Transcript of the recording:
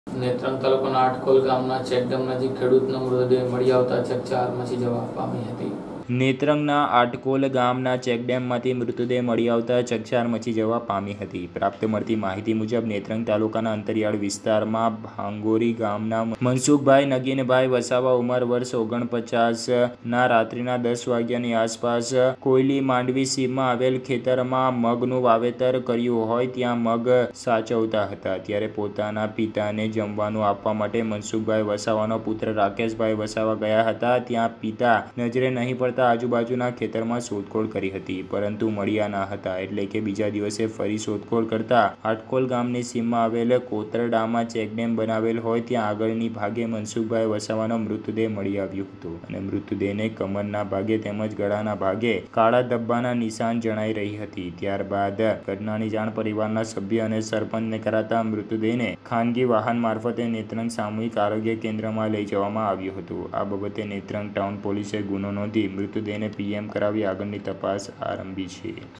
નેત્રંગ તાલુકાના આટકોલ ગામના ચેકડેમ નજીક ખેડૂતનો મૃતદેહ મળી આવતા ચકચાર મચી જવા પામી હતી। નેત્રંગના આટકોલ ગામના ચેકડેમમાંથી મૃતદેહ મળી આવતા ચકચાર મચી જવા પામી હતી। પ્રાપ્ત મળતી માહિતી મુજબ નેત્રંગ તાલુકાના અંતરિયાળ વિસ્તારમાં ભાંગોરી ગામના મનસુખભાઈ નગીનભાઈ વસાવા ઉંમર વર્ષ 49ના રાત્રિના 10 વાગ્યાની આસપાસ કોયલી માંડવી સીમમાં આવેલ ખેતરમાં મગનું વાવેતર કર્યું હોય ત્યાં મગ સાચવતા હતા। ત્યારે પોતાના પિતાને જમવાનું આપવા માટે મનસુખભાઈ વસાવાનો પુત્ર રાકેશભાઈ વસાવા ગયા હતા। ત્યાં પિતા નજરે નહીં પડતા આજુબાજુના ખેતરમાં શોધખોળ કરી હતી, પરંતુ મળ્યા ન હતા। એટલે કે બીજા દિવસે ફરી શોધખોળ કરતા આટકોલ ગામની સીમમાં આવેલ કોતરડામાં ચેકડેમ બનાવેલ હોય ત્યાં આગળની ભાગે મનસુખભાઈ વસાવાનો મૃતદેહ મળી આવ્યો હતો અને મૃતદેહને કમરના ભાગે તેમજ ગળાના ભાગે કાળા ધબ્બાના નિશાન જણાઈ રહી હતી। ત્યારબાદ ઘટનાની જાણ પરિવારના સભ્ય અને સરપંચને કરાતા મૃતદેહને ખાનગી વાહન મારફતે નેત્રંગ સામૂહિક આરોગ્ય કેન્દ્રમાં લઈ જવામાં આવ્યો હતો। આ બાબતે નેત્રંગ ટાઉન પોલીસે ગુનો નોંધી મૃતદેહને પીએમ કરાવી આગળની તપાસ આરંભી છે।